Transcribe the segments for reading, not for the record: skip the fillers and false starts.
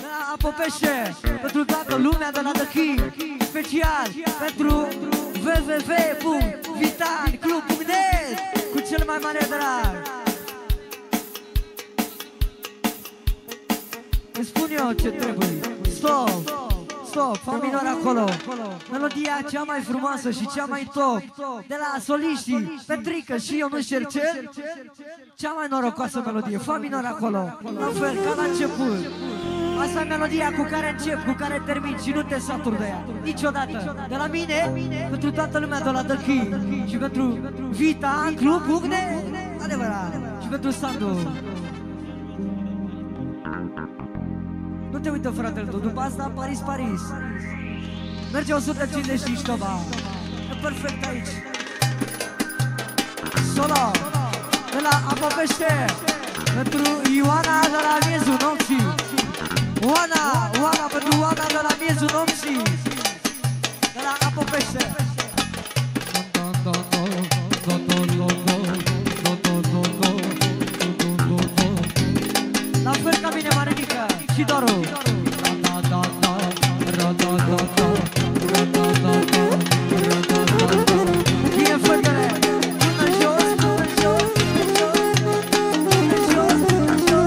Apopește pentru toată lumea de la The King, special pentru www.vitanclub.net cu cel mai mare drag. Îmi spun eu ce trebuie. Stop, stop, fa minor acolo. Melodia cea mai frumoasă și cea mai top de la soliștii Petrică și Ionuț Cercel. Cea mai norocoasă melodie, fa minor acolo. La fel, ca la început. Asta e melodia cu care încep, cu care termin și nu te saturi de ea niciodată. De la mine, pentru toată lumea de la The King și pentru Vita în club.net, adevărat, și pentru Sandu. Nu te uită, fratele tău, după asta Paris, Paris. Merge 155 toba. E perfect aici. Solo de la Apopește pentru Ioana de la miezul nopții. Oana pentru Oana de la miezul nopții. De la Apopește. La fel ca mine, Marinică și Doru. Bine, fetele, până jos, până jos, până jos, până jos.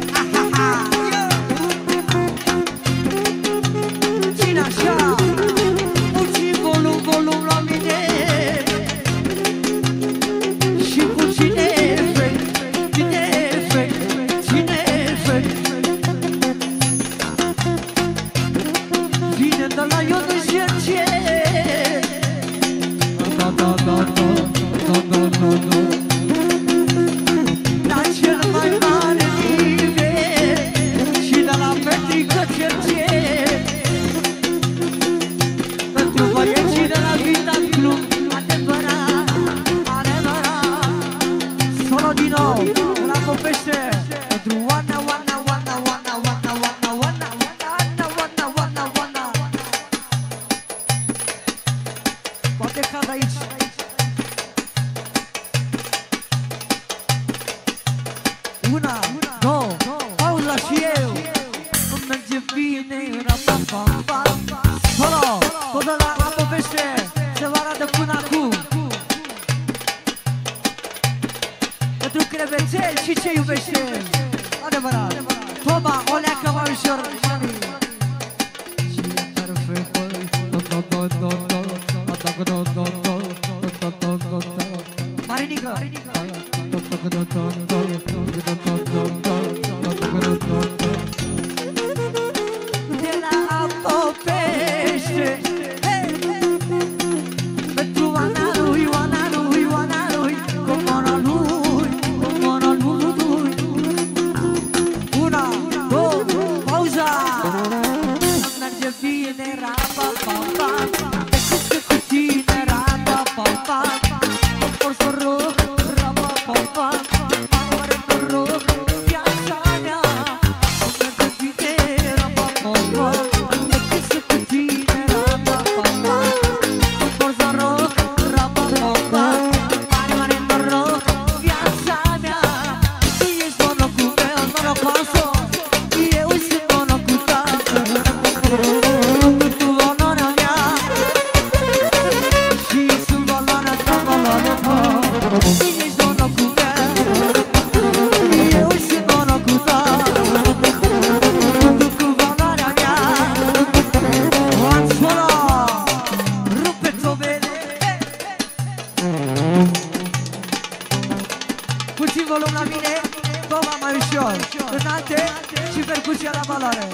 Cine așa? Puțin volum la mine și puțin efect, cine efect, cine efect. Vine de la Ionuț Cercel. La cel mai mare nivel și de la Petrică Cercel. Pentru băieții de la Vita Club, adevărat, adevărat. Solo din nou, de la Apopește, pentru Oana, Oana, Oana, Oana, Oana, Oana, Oana, Oana, Oana, Oana. Poate cad aici. Una, două, pauza și eu. Nu merge bine, rapapapam. Solo, tot de la Apopește, se va arată până acum. Pentru crevețel și ce iubește. Adevărat. Toba, o leacă mai ușor. Și e perfect, Marinică. De la Apopește, pentru Oana lui, Oana lui, Oana lui, comora lui, comora lui. Una, două, pauza. Merge bine, rapapapam. Te cuște cu tine, rapapapam. Por să rog, rapapapam. Mare noroc, viața mea. Merge bine, rapapapam. Te cuște cu tine, rapapapam. Por să rog, rapapapam. Mare noroc, viața mea. Tu ești norocul meu, norocoasă. Eu sunt norocul tău. Tu valoarea mea și sunt valoarea ta, valoarea ta. Tu ești norocul meu, eu sunt norocul tău. Tu cu valoarea mea. One solo, rupe tobele. Puțin volum la mine, toba mai ușor. Înalte și percuția la valoare.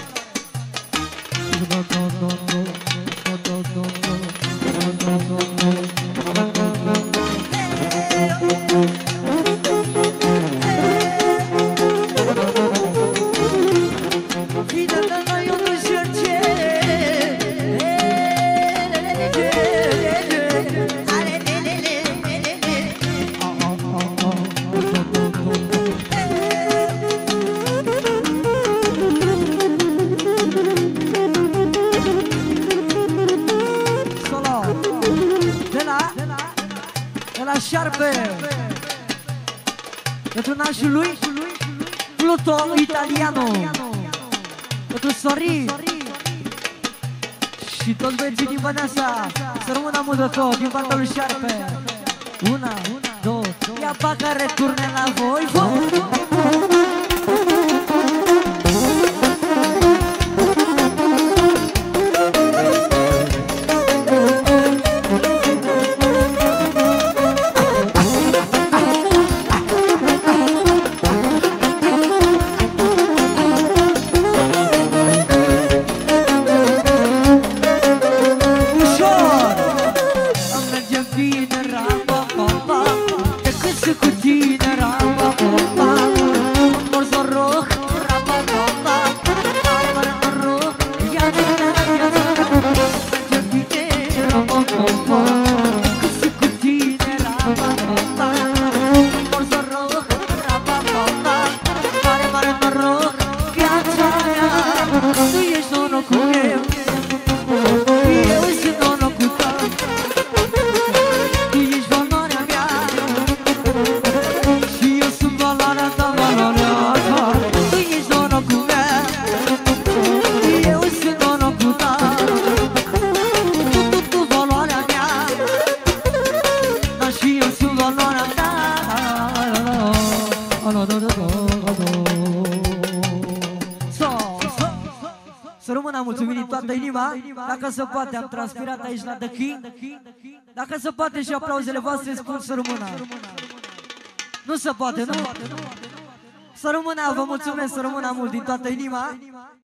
Vine de la Ionuț șarpe pentru nașul lui Pluto Italiano. Pentru Sorin și toți băieții din Băneasa. Să rămână mult de tot, din partea lui Șarpe. Una, două, ia paca returne la voi. Să rămână mulțumit din toată inima. Dacă se poate, am transpirat aici la The King. Dacă se poate și aplauzele voastre spun să rămână. Nu se poate, nu? Să rămână, vă mulțumesc, să rămână mult din toată inima.